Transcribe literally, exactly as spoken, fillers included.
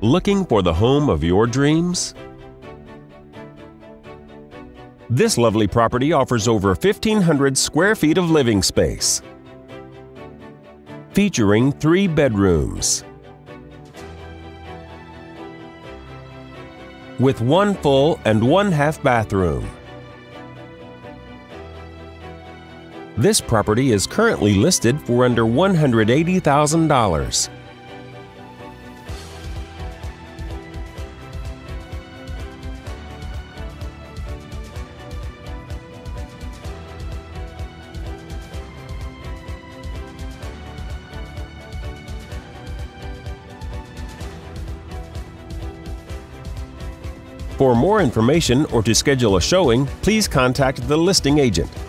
Looking for the home of your dreams? This lovely property offers over fifteen hundred square feet of living space, featuring three bedrooms, with one full and one half bathroom. This property is currently listed for under one hundred eighty thousand dollars. For more information or to schedule a showing, please contact the listing agent.